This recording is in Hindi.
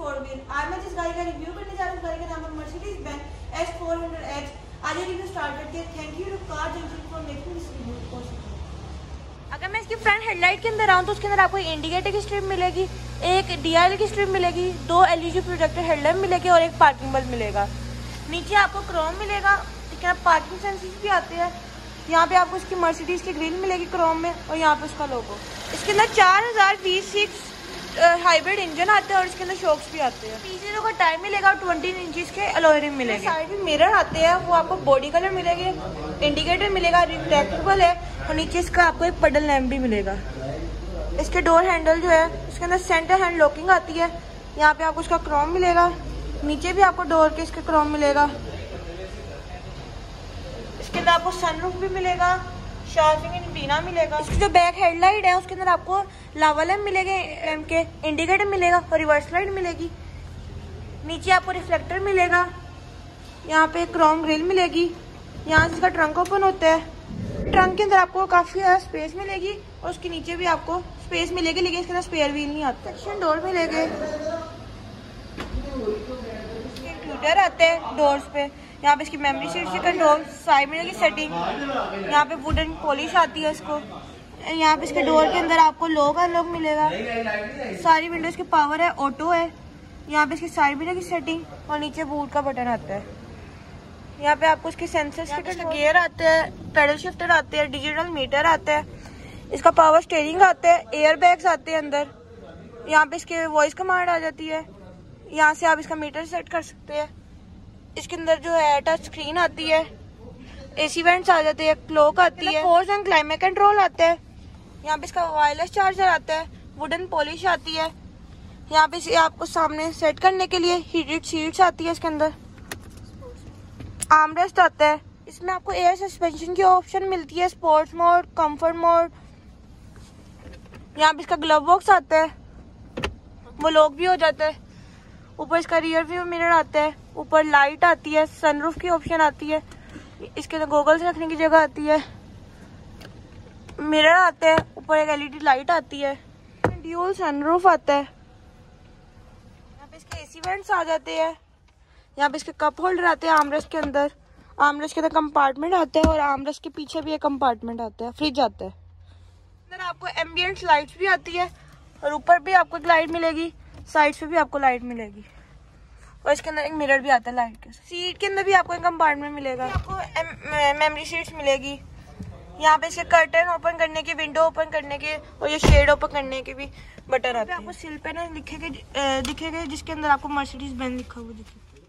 Four wheel. आज मैं जिस गाड़ी का रिव्यू करने जा रहा हूँ, गाड़ी का नाम है मर्सिडीज बेंज S400H। आज ये रिव्यू स्टार्ट करते हैं। Thank you to Car Junction for making this review. अगर मैं इसकी फ्रंट हेडलाइट के अंदर आऊँ तो उसके अंदर आपको इंडिकेटर की स्ट्रिप मिलेगी, एक DRL की स्ट्रिप मिलेगी, 2 LED प्रोजेक्टर हेडलैम्प मिलेगी और एक पार्किंग बल्ब मिलेगा। नीचे आपको क्रोम मिलेगा, इसके अंदर पार्किंग सेंसर्स भी आते हैं। यहाँ पे आपको इसकी मर्सिडीज की ग्रिल मिलेगी क्रोम में और यहाँ पे उसका लोगो। इसके अंदर 4000 V6 हाइब्रिड इंजन आते हैं और इसके अंदर शॉक्स भी आते हैं। पीछे जो का टायर मिलेगा और 20 इंचेस के अलॉय रिम मिलेगी। साइड में मिरर आते हैं, वो आपको बॉडी कलर मिलेगी, इंडिकेटर मिलेगा, रिट्रैक्टेबल है और नीचे इसका आपको एक पेडल लैम्प भी मिलेगा। इसके डोर हैंडल जो है इसके अंदर सेंटर हैंड लॉकिंग आती है। यहाँ पे आपको इसका क्रोम मिलेगा, नीचे भी आपको डोर के इसके क्रोम मिलेगा। इसके अंदर आपको सनरूफ भी मिलेगा, शार्पिंग एंटीना मिलेगा। इसकी जो बैक हेडलाइट है उसके अंदर आपको लावा लैम्प मिलेगा, लैम्प के इंडिकेटर मिलेगा और रिवर्स लाइट मिलेगी। नीचे आपको रिफ्लेक्टर मिलेगा, यहाँ पे क्रोम ग्रिल मिलेगी। यहाँ से इसका ट्रंक ओपन होता है। ट्रंक के अंदर आपको काफी ज्यादा स्पेस मिलेगी और उसके नीचे भी आपको स्पेस मिलेगी, लेकिन इसके अंदर स्पेयर व्हील नहीं आता। सेक्शन डोर मिलेंगे, कंप्यूटर आते हैं डोर्स पे। यहाँ पे इसकी मेमोरी सीट से कंट्रोल, साइड मिरर की सेटिंग, यहाँ पे वुडन पॉलिश आती है इसको। यहाँ पे इसके डोर के अंदर आपको लॉक अनलॉक मिलेगा। सारी विंडोज के पावर है, ऑटो है। यहाँ पे इसकी साइड मिरर की सेटिंग और नीचे बूट का बटन आता है। यहाँ पे आपको इसके सेंसर्स के गियर आते हैं, पेडल शिफ्टर आते हैं, डिजिटल मीटर आता है, इसका पावर स्टीयरिंग आता है, एयर बैग्स आते हैं अंदर। यहाँ पे इसके वॉइस कमांड आ जाती है, यहाँ से आप इसका मीटर सेट कर सकते हैं। इसके अंदर जो है टच स्क्रीन आती है, AC वेंट्स आ जाते हैं, क्लॉक आती है, फोर्स एंड क्लाइमेट कंट्रोल आता है। यहाँ पे इसका वायरलेस चार्जर आता है, वुडन पॉलिश आती है। यहाँ पे इसे आपको सामने सेट करने के लिए हीटेड सीट्स आती है। इसके अंदर आर्मरेस्ट आता है। इसमें आपको एयर सस्पेंशन की ऑप्शन मिलती है, स्पोर्ट्स मोड, कंफर्ट मोड। यहाँ पे इसका ग्लव बॉक्स आता है, वो लॉक भी हो जाता है। ऊपर इसका रियर व्यू मिरर आता है, ऊपर लाइट आती है, सनरूफ की ऑप्शन आती है, इसके अंदर गोगल्स रखने की जगह आती है, मिरर आते हैं, ऊपर एक LED लाइट आती है, ड्यूल सनरूफ आता है। यहाँ पे इसके AC वेंट्स आ जाते हैं। यहाँ पे इसके कप होल्डर आते हैं आर्मरेस्ट के अंदर। आर्मरेस्ट के अंदर कंपार्टमेंट आता है और आर्मरेस्ट के पीछे भी एक कंपार्टमेंट आता है, फ्रिज आता है। अंदर आपको एम्बियंट लाइट्स भी आती है और ऊपर भी आपको एक लाइट मिलेगी, साइड्स पे भी आपको लाइट मिलेगी और इसके अंदर एक मिरर भी आता है लाइट के। सीट के अंदर भी आपको एक कंपार्टमेंट मिलेगा, आपको मेमोरी सीट्स मिलेगी। यहाँ पे इसके कर्टन ओपन करने की, विंडो ओपन करने के और ये शेड ओपन करने के भी बटन आते हैं। आपको सिल पैनल दिखेगा जिसके अंदर आपको मर्सिडीज बेंज लिखा हुआ दिखेगा।